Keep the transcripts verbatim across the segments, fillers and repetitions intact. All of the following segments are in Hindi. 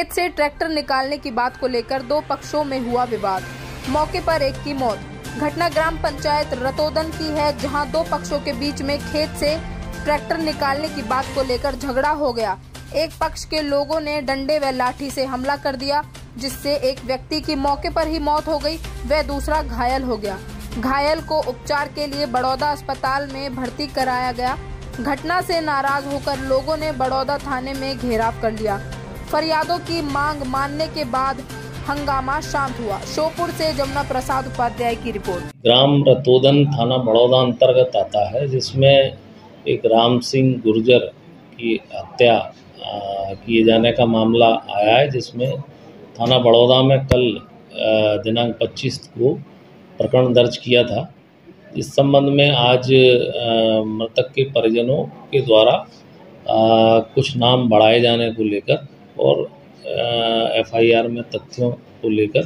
खेत से ट्रैक्टर निकालने की बात को लेकर दो पक्षों में हुआ विवाद। मौके पर एक की मौत। घटना ग्राम पंचायत रतोदन की है, जहां दो पक्षों के बीच में खेत से ट्रैक्टर निकालने की बात को लेकर झगड़ा हो गया। एक पक्ष के लोगों ने डंडे व लाठी से हमला कर दिया, जिससे एक व्यक्ति की मौके पर ही मौत हो गई, वह दूसरा घायल हो गया। घायल को उपचार के लिए बड़ौदा अस्पताल में भर्ती कराया गया। घटना से नाराज होकर लोगों ने बड़ौदा थाने में घेराव कर लिया। फरियादों की मांग मानने के बाद हंगामा शांत हुआ। श्योपुर से जमुना प्रसाद उपाध्याय की रिपोर्ट। ग्राम रतोदन थाना बड़ौदा अंतर्गत आता है, जिसमें एक राम सिंह गुर्जर की हत्या किए जाने का मामला आया है, जिसमें थाना बड़ौदा में कल दिनांक पच्चीस को प्रकरण दर्ज किया था। इस संबंध में आज मृतक के परिजनों के द्वारा आ, कुछ नाम बढ़ाए जाने को लेकर और एफ आई आर में तथ्यों को लेकर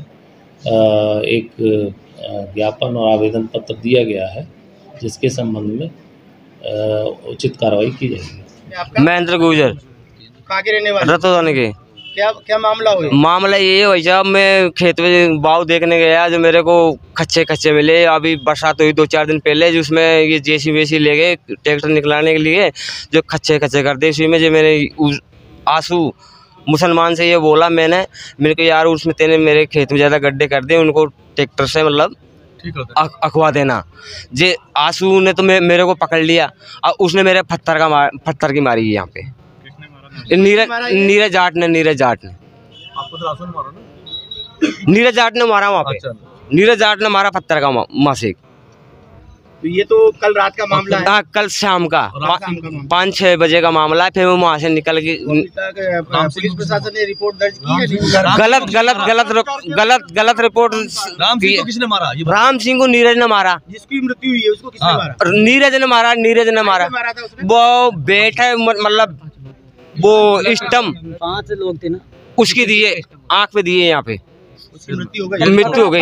एक ज्ञापन और आवेदन पत्र दिया गया है, जिसके संबंध में आ, उचित कार्रवाई की जाएगी। महेंद्र गुर्जर, कहाँ के रहने वाले? रतोदन के। क्या क्या मामला हुआ? मामला ये है जब मैं खेत में बाव देखने गया, जो मेरे को कच्चे कच्चे मिले। अभी बरसात हुई दो चार दिन पहले, जिसमें ये जेसी वेसी ले गए ट्रैक्टर निकलाने के लिए, जो कच्चे कच्चे कर दे। उसी में जो मेरे आंसू मुसलमान से ये बोला मैंने मेरे को, यार उसमें तेने मेरे खेत में ज़्यादा गड्ढे कर दिए, उनको ट्रैक्टर से मतलब अखवा देना। जे आंसू ने तो मे, मेरे को पकड़ लिया और उसने मेरे पत्थर का मार पत्थर की मारी है यहाँ पे। नीरज नीरज जाट ने नीरज जाट ने आपको तो आंसू ने मारा ना? नीरज जाट ने मारा वहाँ पे। नीरज जाट ने मारा पत्थर का मासिक। तो ये तो कल रात का मामला है? हाँ, कल शाम का पाँच छः बजे का मामला है। फिर वो वहाँ से निकल के पुलिस प्रशासन ने रिपोर्ट दर्ज की है? गलत गलत गलत गलत गलत रिपोर्ट। राम सिंह को किसने मारा? राम सिंह को नीरज ने मारा। जिसकी मृत्यु हुई है उसको किसने मारा? नीरज ने मारा। नीरज ने मारा। वो बेटा मतलब वो स्टम पांच लोग थे ना, उसकी दिए आँख पे दिए, यहाँ पे मृत्यु हो गई। मृत्यु हो गई।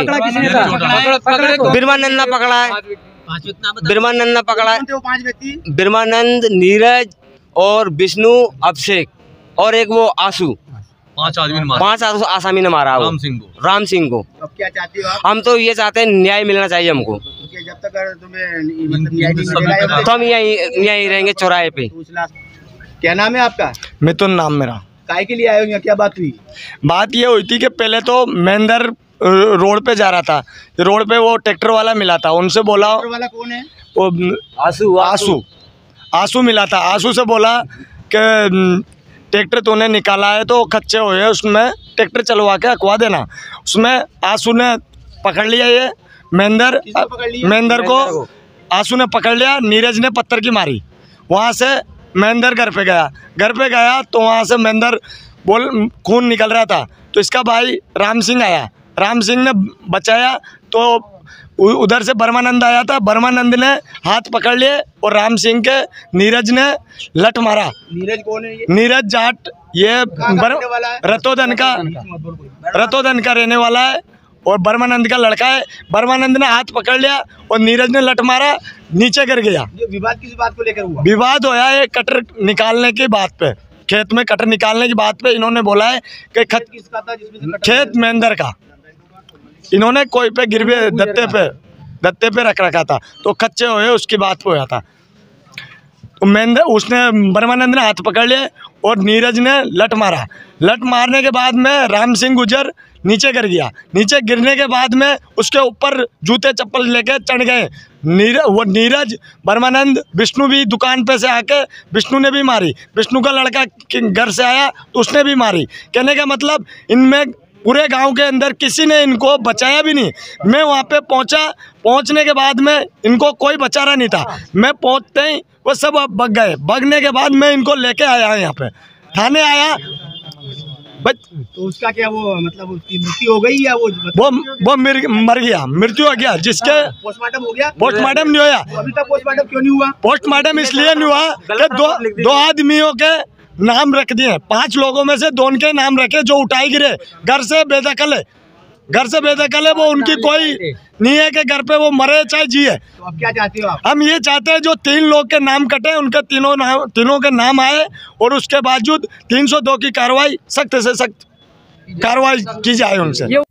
बिरमानंद ने पकड़ा है। बिरमानंद ने पकड़ा है। पांच व्यक्ति, बिरमानंद, नीरज और विष्णु, अभिषेक और एक वो आंसू। पांच आदमी ने मारा। पांच आसामी ने मारा राम सिंह को। राम सिंह को। अब क्या चाहते हो आप? हम तो ये चाहते हैं न्याय मिलना चाहिए हमको। जब तक तुम्हें मतलब न्याय नहीं मिलेगा तो हम यहीं यहीं रहेंगे चौराहे पे। क्या नाम है आपका? मिथुन नाम मेरा। काय के लिए आए हो? क्या बात हुई? बात ये हुई थी कि पहले तो महेंद्र रोड पे जा रहा था, रोड पे वो ट्रैक्टर वाला मिला था। उनसे बोला, ट्रैक्टर वाला कौन है? वो आंसू आंसू आंसू मिला था। आंसू से बोला कि ट्रैक्टर तूने निकाला है तो कच्चे हुए, उसमें ट्रैक्टर चलवा के अखवा देना। उसमें आंसू ने पकड़ लिया, ये महेंद्र महेंद्र को आंसू ने पकड़ लिया। नीरज ने पत्थर की मारी। वहाँ से महेंद्र घर पे गया। घर पे गया तो वहाँ से महेंद्र बोल खून निकल रहा था, तो इसका भाई राम सिंह आया। राम सिंह ने बचाया तो उधर से बर्मानंद आया था। बर्मानंद ने हाथ पकड़ लिए और राम सिंह के नीरज ने लट मारा। नीरज कौन है ये? नीरज जाट, ये रतोदन का रतोदन का रहने वाला है और बर्मानंद का लड़का है। बर्मानंद ने हाथ पकड़ लिया और नीरज ने लट मारा, नीचे गिर गया। विवाद किस बात को लेकर हुआ? विवाद होया है कटर निकालने की बात पे। खेत में कटर निकालने की बात पे इन्होंने बोला है कि खेत किसका था जिसमें? खेत महेंद्र का। इन्होंने कोई पे गिरवे दत्ते पे दत्ते पे रख रखा था, तो कच्चे हुए उसकी बात पे होया था। तो महेंद्र उसने बर्मानंद ने हाथ पकड़ लिए और नीरज ने लट मारा। लट मारने के बाद में राम सिंह गुर्जर नीचे गिर गया। नीचे गिरने के बाद में उसके ऊपर जूते चप्पल लेके चढ़ गए। नीर वो नीरज, बर्मानंद, विष्णु भी दुकान पे से आके विष्णु ने भी मारी। विष्णु का लड़का घर से आया तो उसने भी मारी। कहने का मतलब इनमें पूरे गांव के अंदर किसी ने इनको बचाया भी नहीं। मैं वहाँ पे पहुँचा, पहुँचने के बाद में इनको कोई बचा रहा नहीं था। मैं पहुँचते ही वो सब भाग गए। भागने के बाद मैं इनको लेके आया यहाँ पे, थाने आया। बच तो उसका क्या वो मतलब उसकी मृत्यु हो गई या वो वो वो मर, मर गया, मृत्यु हो गया। जिसके पोस्टमार्टम हो गया? पोस्टमार्टम नहीं होया। अभी तक पोस्टमार्टम क्यों नहीं हुआ? पोस्टमार्टम इसलिए नहीं हुआ कि दो दो आदमियों के नाम रख दिए। पांच लोगों में से दो के नाम रखे जो उठाई गिरे। घर से बेदखल है, घर से बेदखल है। वो उनकी कोई नहीं है कि घर पे वो मरे चाहे जिए। तो अब क्या चाहते हो आप? हम ये चाहते हैं जो तीन लोग के नाम कटे उनके तीनों नाम तीनों के नाम आए और उसके बावजूद तीन सौ दो की कार्रवाई सख्त से सख्त कार्रवाई की जाए उनसे। ये